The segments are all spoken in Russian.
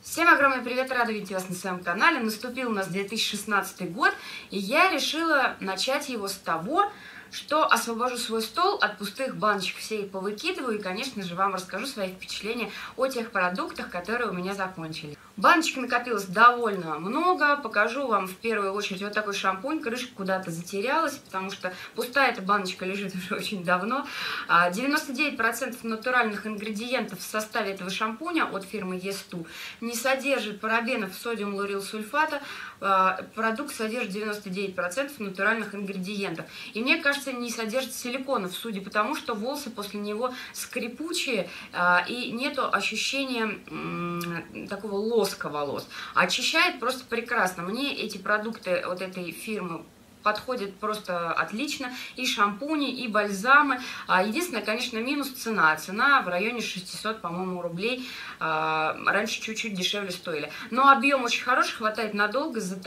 Всем огромный привет, рада видеть вас на своем канале. Наступил у нас 2016 год, и я решила начать его с того, что освобожу свой стол от пустых баночек, все их повыкидываю и, конечно же, вам расскажу свои впечатления о тех продуктах, которые у меня закончились. Баночек накопилось довольно много, покажу вам в первую очередь вот такой шампунь, крышка куда-то затерялась, потому что пустая эта баночка лежит уже очень давно. 99% натуральных ингредиентов в составе этого шампуня от фирмы Yes2 не содержит парабенов, содиум лаурил сульфата, продукт содержит 99% натуральных ингредиентов. И мне кажется, не содержит силиконов, судя по тому, что волосы после него скрипучие и нету ощущения такого лоска волос. Очищает просто прекрасно. Мне эти продукты вот этой фирмы подходят просто отлично. И шампуни, и бальзамы. Единственное, конечно, минус цена. Цена в районе 600, по-моему, рублей. Раньше чуть-чуть дешевле стоили. Но объем очень хороший, хватает надолго. За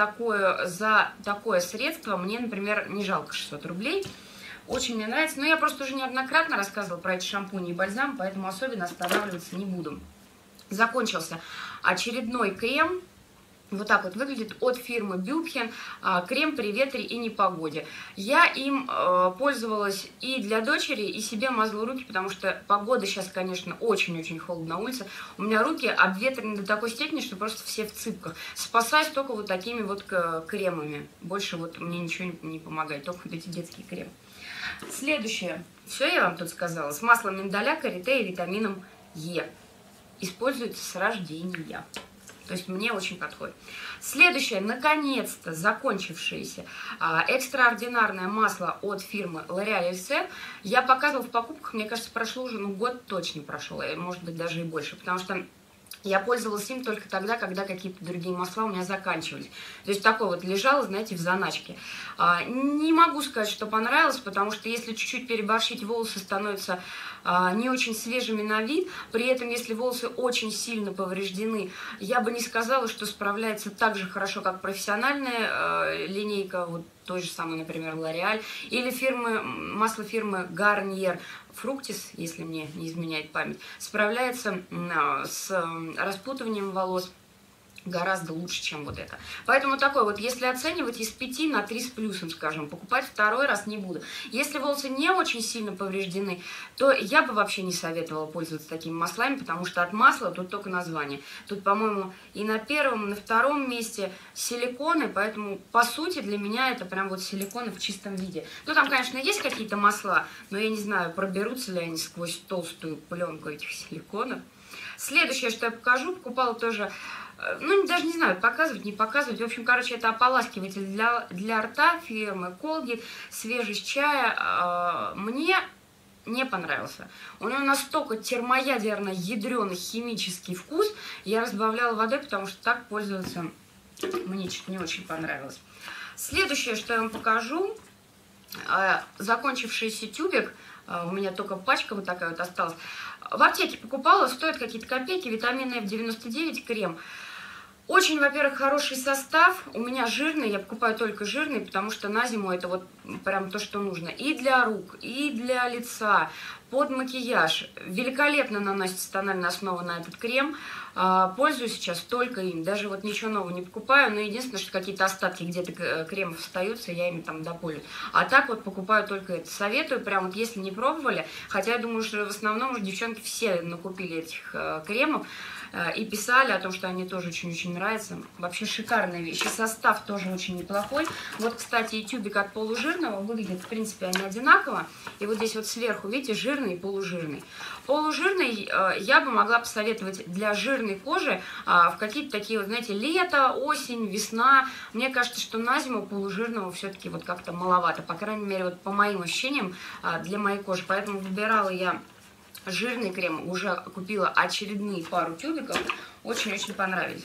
такое средство мне, например, не жалко 600 рублей. Очень мне нравится. Но я просто уже неоднократно рассказывала про эти шампуни и бальзам, поэтому особенно останавливаться не буду. Закончился очередной крем. Вот так вот выглядит от фирмы Бюбхен. Крем при ветре и непогоде. Я им пользовалась и для дочери, и себе мазала руки, потому что погода сейчас, конечно, очень-очень холодно на улице. У меня руки обветрены до такой степени, что просто все в цыпках. Спасаюсь только вот такими вот кремами. Больше вот мне ничего не помогает, только вот эти детские кремы. Следующее. Все я вам тут сказала. С маслом миндаля, карите и витамином Е. Используется с рождения. То есть мне очень подходит. Следующее, наконец-то закончившееся экстраординарное масло от фирмы L'Oréal Elixir. Я показывала в покупках, мне кажется, прошло уже, год точно прошел, может быть, даже и больше, потому что я пользовалась им только тогда, когда какие-то другие масла у меня заканчивались. То есть такое вот лежало, знаете, в заначке. Не могу сказать, что понравилось, потому что если чуть-чуть переборщить, волосы становятся не очень свежими на вид. При этом, если волосы очень сильно повреждены, я бы не сказала, что справляется так же хорошо, как профессиональная линейка, вот той же самой, например, L'Oréal, или масло фирмы Garnier Fructis, если мне не изменяет память, справляется с распутыванием волос гораздо лучше, чем вот это. Поэтому такой вот, если оценивать из 5 на 3 с плюсом, скажем, покупать второй раз не буду. Если волосы не очень сильно повреждены, то я бы вообще не советовала пользоваться такими маслами, потому что от масла тут только название. Тут, по-моему, и на первом, и на втором месте силиконы, поэтому, по сути, для меня это прям вот силиконы в чистом виде. Ну, там, конечно, есть какие-то масла, но я не знаю, проберутся ли они сквозь толстую пленку этих силиконов. Следующее, что я покажу, покупала тоже, даже не знаю, показывать, не показывать. В общем, короче, это ополаскиватель для рта фирмы Colgate, свежий с чая. Мне не понравился. У него настолько термоядерно-ядреный химический вкус. Я разбавляла водой, потому что так пользоваться мне что-то не очень понравилось. Следующее, что я вам покажу, закончившийся тюбик. У меня только пачка вот такая вот осталась. В аптеке покупала, стоит какие-то копейки, витамин F99 крем. Очень, во-первых, хороший состав. У меня жирный, я покупаю только жирный, потому что на зиму это вот прям то, что нужно. И для рук, и для лица, под макияж. Великолепно наносится тональная основа на этот крем. Пользуюсь сейчас только им. Даже вот ничего нового не покупаю. Но единственное, что какие-то остатки где-то кремов остаются, я ими там допользуюсь. А так вот покупаю только это. Советую, прям вот если не пробовали. Хотя я думаю, что в основном уже девчонки все накупили этих кремов. И писали о том, что они тоже очень-очень нравятся. Вообще шикарная вещь. И состав тоже очень неплохой. Вот, кстати, и тюбик от полужирного выглядит, в принципе, они одинаково. И вот здесь вот сверху, видите, жирный и полужирный. Полужирный я бы могла посоветовать для жирной кожи в какие-то такие, вот, знаете, лето, осень, весна. Мне кажется, что на зиму полужирного все-таки вот как-то маловато. По крайней мере, вот по моим ощущениям для моей кожи. Поэтому выбирала я жирный крем, уже купила очередные пару тюбиков, очень-очень понравились.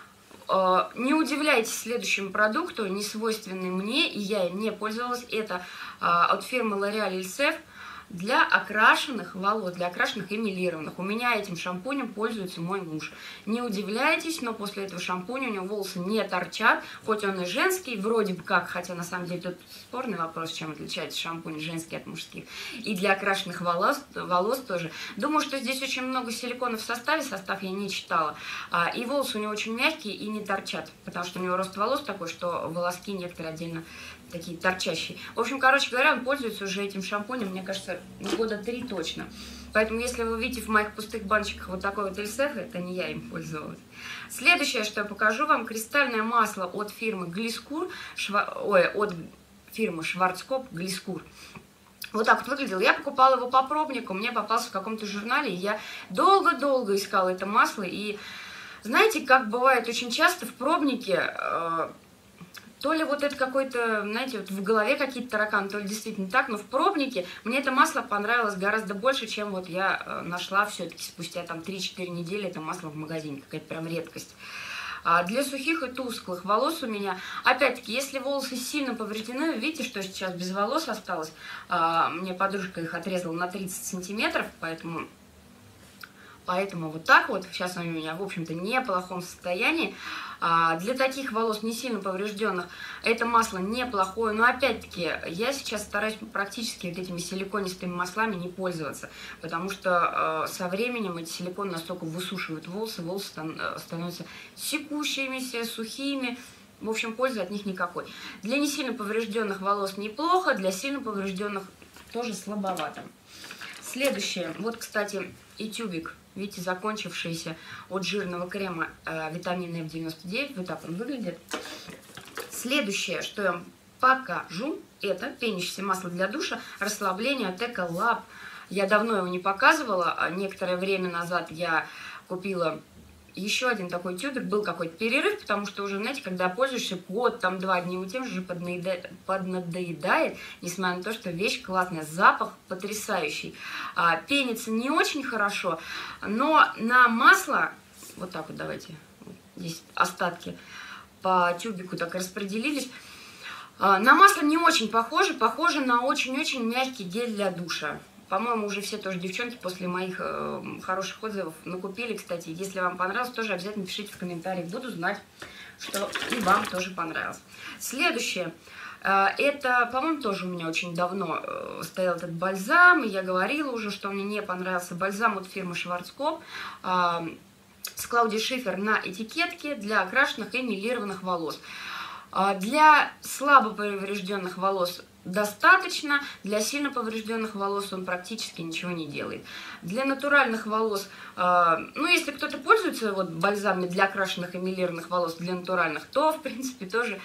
Не удивляйтесь следующему продукту, не свойственный мне, и я им не пользовалась. Это от фирмы L'Oréal Elixir для окрашенных волос, для окрашенных и мелированных. У меня этим шампунем пользуется мой муж. Не удивляйтесь, но после этого шампуня у него волосы не торчат, хоть он и женский, вроде бы как, хотя на самом деле тут спорный вопрос, чем отличается шампунь женский от мужских. И для окрашенных волос тоже. Думаю, что здесь очень много силикона в составе, состав я не читала. И волосы у него очень мягкие и не торчат, потому что у него рост волос такой, что волоски некоторые отдельно такие торчащие. В общем, короче говоря, он пользуется уже этим шампунем, мне кажется, года 3 точно. Поэтому, если вы видите в моих пустых баночках вот такой вот Эльсеф, это не я им пользовалась. Следующее, что я покажу вам, кристальное масло от фирмы Глискур, от фирмы Шварцкоп Глискур. Вот так вот выглядел. Я покупала его по пробнику, мне попался в каком-то журнале, и я долго-долго искала это масло. И знаете, как бывает очень часто в пробнике... То ли вот это какой-то, знаете, вот в голове какие-то тараканы, то ли действительно так, но в пробнике мне это масло понравилось гораздо больше, чем вот я нашла все-таки спустя там 3-4 недели это масло в магазине, какая-то прям редкость. Для сухих и тусклых волос у меня, опять-таки, если волосы сильно повреждены, видите, что сейчас без волос осталось, мне подружка их отрезала на 30 сантиметров, поэтому вот так вот, сейчас они у меня, в общем-то, в неплохом состоянии. Для таких волос не сильно поврежденных это масло неплохое, но опять-таки я сейчас стараюсь практически вот этими силиконистыми маслами не пользоваться, потому что со временем эти силиконы настолько высушивают волосы становятся секущимися, сухими. В общем, пользы от них никакой. Для не сильно поврежденных волос неплохо, для сильно поврежденных тоже слабовато. Следующее, вот, кстати, и тюбик. Видите, закончившийся от жирного крема витамин F99. Вот так он выглядит. Следующее, что я вам покажу, это пенящееся масло для душа, расслабление от Эколаб. Я давно его не показывала. Некоторое время назад я купила еще один такой тюбик. Был какой-то перерыв, потому что уже, знаете, когда пользуешься год, там 2 дня, тем же поднадоедает, несмотря на то, что вещь классная, запах потрясающий. Пенится не очень хорошо, но на масло, вот так вот давайте, здесь остатки по тюбику так распределились, на масло не очень похоже на очень-очень мягкий гель для душа. По-моему, уже все тоже девчонки после моих хороших отзывов накупили, кстати. Если вам понравилось, тоже обязательно пишите в комментариях. Буду знать, что и вам тоже понравилось. Следующее. Это, по-моему, тоже у меня очень давно стоял этот бальзам. И я говорила уже, что мне не понравился бальзам от фирмы Шварцкоп с Клауди Шифер на этикетке для окрашенных и мелированных волос. Для слабо поврежденных волос достаточно, для сильно поврежденных волос он практически ничего не делает. Для натуральных волос, ну, если кто-то пользуется вот бальзамами для окрашенных и мелированных волос, для натуральных, то, в принципе, тоже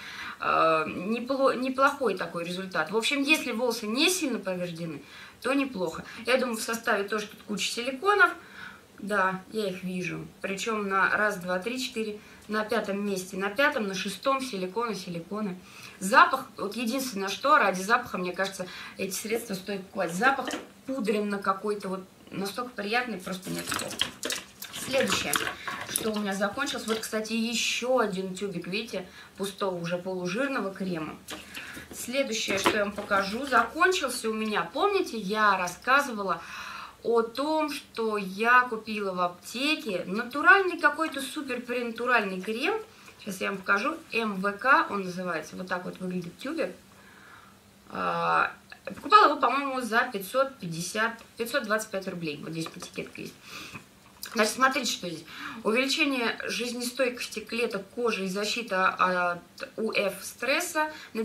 неплохой такой результат. В общем, если волосы не сильно повреждены, то неплохо. Я думаю, в составе тоже тут куча силиконов. Да, я их вижу. Причем на 1, 2, 3, 4, на 5-м месте, на 5-м, на 6-м силиконы. Запах, вот единственное, что ради запаха, мне кажется, эти средства стоит покупать. Запах пудренно какой-то, вот настолько приятный, просто нет слов. Следующее, что у меня закончилось, вот, кстати, еще один тюбик, видите, пустого уже полужирного крема. Следующее, что я вам покажу, закончился у меня, помните, я рассказывала о том, что я купила в аптеке натуральный какой-то супер пренатуральный крем. Сейчас я вам покажу. МВК он называется. Вот так вот выглядит тюбик. Покупала его, по-моему, за 525 рублей. Вот здесь этикетка есть. Значит, смотрите, что здесь. Увеличение жизнестойкости клеток кожи и защита от УФ-стресса на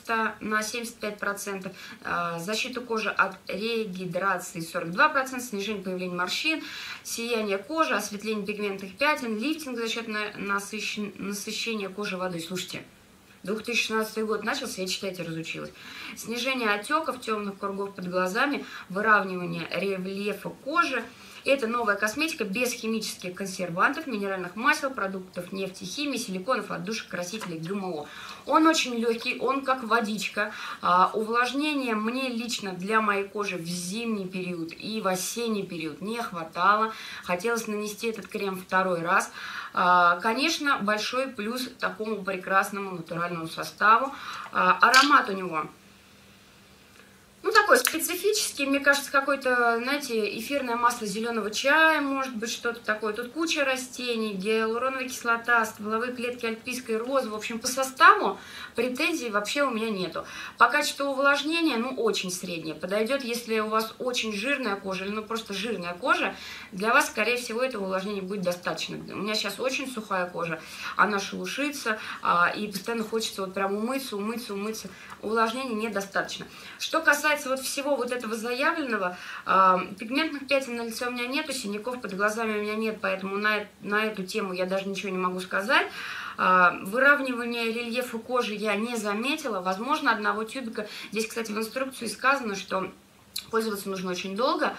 75%. Защиту кожи от регидрации 42%. Снижение появления морщин. Сияние кожи, осветление пигментных пятен. Лифтинг за счет насыщения кожи водой. Слушайте. 2016 год начался, я, читайте, разучилась. Снижение отеков, темных кругов под глазами, выравнивание рельефа кожи. Это новая косметика без химических консервантов, минеральных масел, продуктов нефтехимии, силиконов, отдушек, красителей, ГМО. Он очень легкий, он как водичка. Увлажнения мне лично для моей кожи в зимний период и в осенний период не хватало. Хотелось нанести этот крем 2-й раз. Конечно, большой плюс такому прекрасному натуральному составу. Аромат у него... Ну, такой специфический, мне кажется, какой-то, знаете, эфирное масло зеленого чая, может быть, что-то такое. Тут куча растений, гиалуроновая кислота, стволовые клетки альпийской розы. В общем, по составу претензий вообще у меня нету. По качеству увлажнения, ну, очень среднее. Подойдет, если у вас очень жирная кожа, или ну, просто жирная кожа, для вас, скорее всего, этого увлажнения будет достаточно. У меня сейчас очень сухая кожа, она шелушится, и постоянно хочется вот прям умыться. Увлажнения недостаточно. Что касается вот всего вот этого заявленного, пигментных пятен на лице у меня нету, синяков под глазами у меня нет, поэтому на эту тему я даже ничего не могу сказать. Выравнивание рельефа кожи я не заметила, возможно, одного тюбика. Здесь, кстати, в инструкции сказано, что пользоваться нужно очень долго.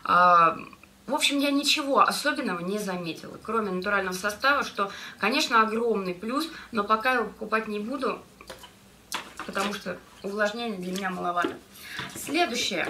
В общем, я ничего особенного не заметила, кроме натурального состава, что, конечно, огромный плюс, но пока его покупать не буду, потому что увлажнения для меня маловато. Следующее.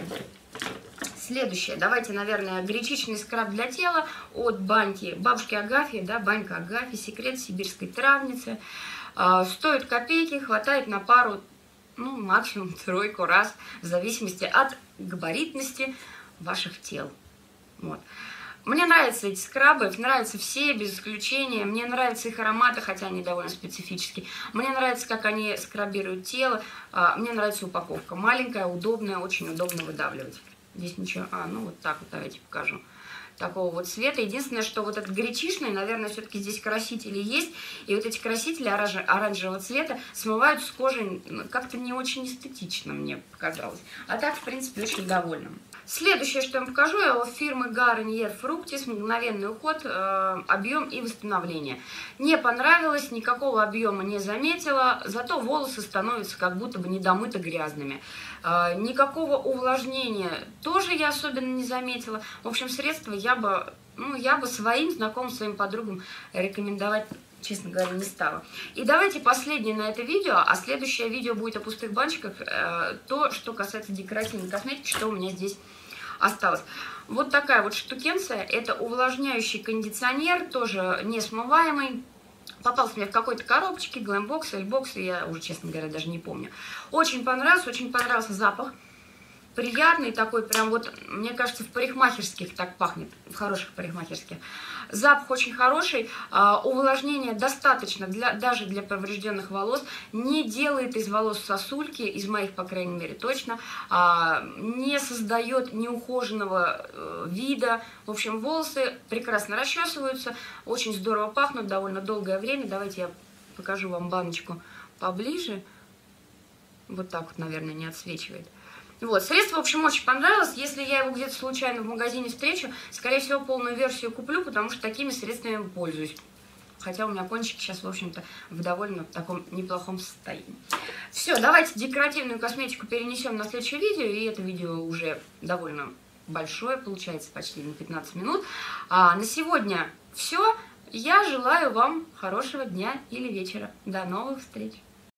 Давайте, наверное, гречичный скраб для тела от баньки бабушки Агафьи, да, банька Агафьи, секрет сибирской травницы. Стоит копейки, хватает на пару, ну, максимум тройку раз, в зависимости от габаритности ваших тел. Вот. Мне нравятся эти скрабы, нравятся все, без исключения. Мне нравятся их ароматы, хотя они довольно специфические. Мне нравится, как они скрабируют тело. Мне нравится упаковка. Маленькая, удобная, очень удобно выдавливать. Здесь ничего... ну вот так вот давайте покажу. Такого вот цвета. Единственное, что вот этот гречишный, наверное, все-таки здесь красители есть. И вот эти красители оранжевого цвета смывают с кожи как-то не очень эстетично, мне показалось. А так, в принципе, очень довольна. Следующее, что я вам покажу, от фирмы Garnier Fructis, мгновенный уход, объем и восстановление. Не понравилось, никакого объема не заметила, зато волосы становятся как будто бы недомыто грязными. Никакого увлажнения тоже я особенно не заметила. В общем, средства я бы своим знакомым, своим подругам рекомендовать, честно говоря, не стала. И давайте последнее на это видео, а следующее видео будет о пустых баночках, то, что касается декоративной косметики, что у меня здесь осталось. Вот такая вот штукенция, это увлажняющий кондиционер, тоже несмываемый. Попался мне в какой-то коробочке, глэмбокс, эльбокс, я уже, честно говоря, даже не помню. Очень понравился запах. Приятный такой, прям вот, мне кажется, в парикмахерских так пахнет, в хороших парикмахерских. Запах очень хороший, увлажнения достаточно даже для поврежденных волос, не делает из волос сосульки, из моих, по крайней мере, точно, не создает неухоженного вида. В общем, волосы прекрасно расчесываются, очень здорово пахнут довольно долгое время. Давайте я покажу вам баночку поближе. Вот так вот, наверное, не отсвечивает. Вот, средство, в общем, очень понравилось. Если я его где-то случайно в магазине встречу, скорее всего, полную версию куплю, потому что такими средствами пользуюсь. Хотя у меня кончики сейчас, в общем-то, в довольно таком неплохом состоянии. Все, давайте декоративную косметику перенесем на следующее видео. И это видео уже довольно большое, получается, почти на 15 минут. На сегодня все. Я желаю вам хорошего дня или вечера. До новых встреч!